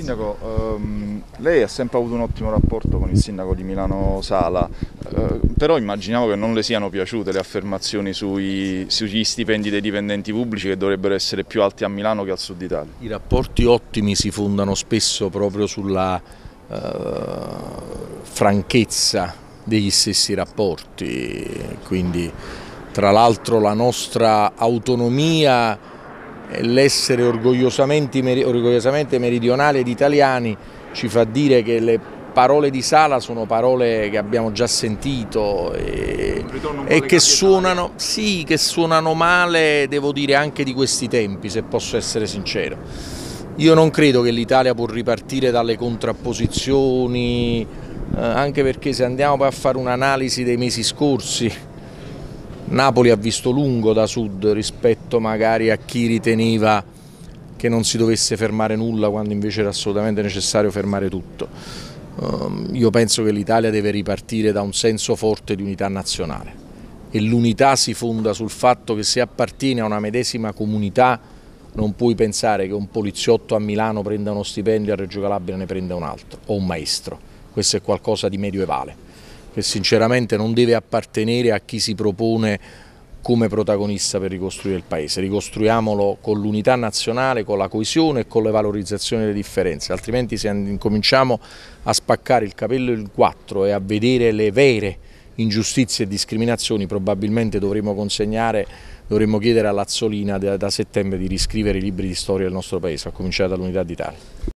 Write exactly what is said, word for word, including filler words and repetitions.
Sindaco, ehm, lei ha sempre avuto un ottimo rapporto con il sindaco di Milano Sala, eh, però immaginavo che non le siano piaciute le affermazioni sui, sugli stipendi dei dipendenti pubblici che dovrebbero essere più alti a Milano che al sud Italia. I rapporti ottimi si fondano spesso proprio sulla eh, franchezza degli stessi rapporti, quindi tra l'altro la nostra autonomia e l'essere orgogliosamente, orgogliosamente meridionali ed italiani ci fa dire che le parole di Sala sono parole che abbiamo già sentito e, e che, suonano, sì, che suonano male, devo dire, anche di questi tempi, se posso essere sincero. Io non credo che l'Italia può ripartire dalle contrapposizioni, eh, anche perché se andiamo poi a fare un'analisi dei mesi scorsi, Napoli ha visto lungo da sud rispetto magari a chi riteneva che non si dovesse fermare nulla quando invece era assolutamente necessario fermare tutto. Io penso che l'Italia deve ripartire da un senso forte di unità nazionale e l'unità si fonda sul fatto che se appartieni a una medesima comunità non puoi pensare che un poliziotto a Milano prenda uno stipendio e a Reggio Calabria ne prenda un altro, o un maestro. Questo è qualcosa di medievale, che sinceramente non deve appartenere a chi si propone come protagonista per ricostruire il Paese. Ricostruiamolo con l'unità nazionale, con la coesione e con le valorizzazioni delle differenze, altrimenti se incominciamo a spaccare il capello in quattro e a vedere le vere ingiustizie e discriminazioni, probabilmente dovremo consegnare, dovremmo chiedere all'Azzolina da settembre di riscrivere i libri di storia del nostro Paese, a cominciare dall'Unità d'Italia.